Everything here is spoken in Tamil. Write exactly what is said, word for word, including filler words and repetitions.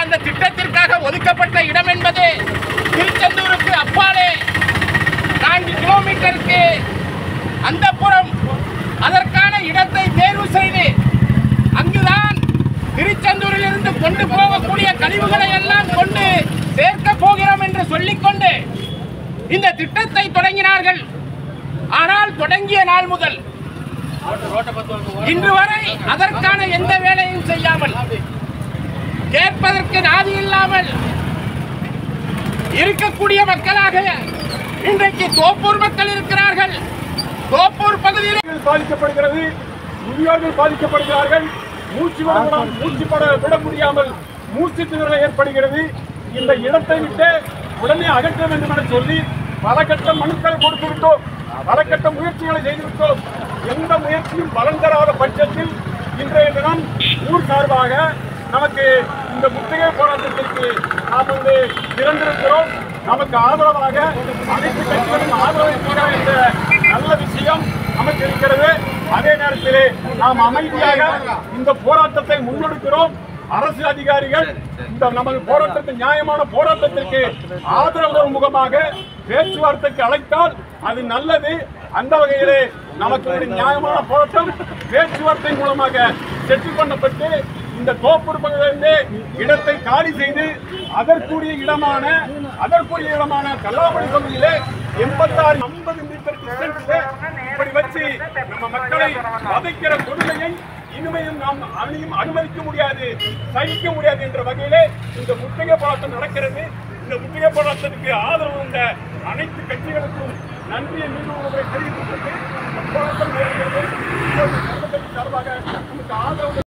அந்த திட்டத்திற்காக ஒதுக்கப்பட்ட இடம் என்பது திருச்செந்தூருக்கு அப்பாலே நான்கு கிலோமீட்டருக்கு அந்த புறம் அதற்கான இடத்தை தேர்வு செய்து அங்குதான் திருச்செந்தூரில் இருந்து கொண்டு போகக்கூடிய கழிவுகளை எல்லாம் கொண்டு சேர்க்க போகிறோம் என்று சொல்லிக்கொண்டு இந்த திட்டத்தை தொடங்கினார்கள். ஆனால் தொடங்கிய நாள் முதல் இன்று வரை அதற்கான எந்த வேலையும் செய்யாமல் கேட்பதற்கு நாதி இல்லாமல் இருக்கக்கூடிய மக்களாக இன்றைக்கு தோப்பூர் மக்கள் இருக்கிறார்கள். தோப்பூர் பகுதியில் பாதிக்கப்படுகிறது, முதியோர்கள் பாதிக்கப்படுகிறார்கள். மூச்சு விட மூச்சு பட விட முடியாமல் மூச்சு திணறல் ஏற்படுகிறது. இந்த இடத்தை விட்டு உடனே அகற்ற வேண்டும் என சொல்லி பல கட்ட மனுக்களை கொடுத்து விட்டோம், பல கட்ட முயற்சிகளை செய்துவிட்டோம். எந்த முயற்சியும் பலன் தராத பட்சத்தில் இன்றைய தினம் ஊர் சார்பாக நமக்கு இந்த முற்றுகை போராட்டத்திற்கு நாம் வந்து திறந்திருக்கிறோம். நமக்கு ஆதரவாக அனைத்து கட்சிகளும் ஆதரவு என்ற நல்ல விஷயம் நமக்கு இருக்கிறது. அதே நேரத்தில் நாம் அமைதியாக இந்த போராட்டத்தை முன்னெடுக்கிறோம். அரசு அதிகாரிகள் இந்த நமது போராட்டத்தின் நியாயமான போராட்டத்திற்கு ஆதரவு முகமாக பேச்சுவார்த்தைக்கு அழைத்தால் அது நல்லது. அந்த வகையிலே நமக்கு ஒரு நியாயமான போராட்டம் பேச்சுவார்த்தை மூலமாக செட்டில் பண்ணப்பட்டு இந்த தோப்பூர் பகுதியிலிருந்து இடத்தை காலி செய்து அதற்குரிய இடமான அதற்குரிய இடமான கல்லாமணி பகுதியிலே எண்பத்தாறு ஐம்பது மீட்டர் இப்படி வச்சு நம்ம மக்களை வதைக்கிற கொடுமையை இனிமையும் நாம் அனுமதிக்க முடியாது, சகிக்க முடியாது என்ற வகையிலே இந்த முற்றுகை போராட்டம் நடக்கிறது. இந்த முற்றுகை போராட்டத்துக்கு ஆதரவு உள்ள அனைத்து கட்சிகளுக்கும் நன்றியை மீண்டும் தெரிவித்துக் கொண்டு போராட்டம் சார்பாக நமக்கு ஆதரவு